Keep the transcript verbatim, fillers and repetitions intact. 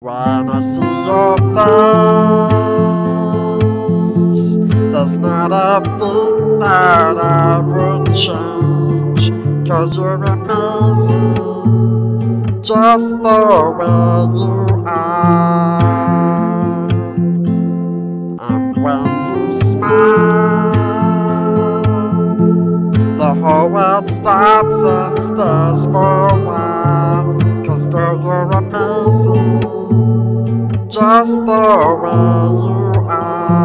When I see your face, there's not a thing that I would change, 'cause you're amazing, just the way you are. And when you smile, the whole world stops and stares for a while, 'cause girl, you're amazing, just the way you are.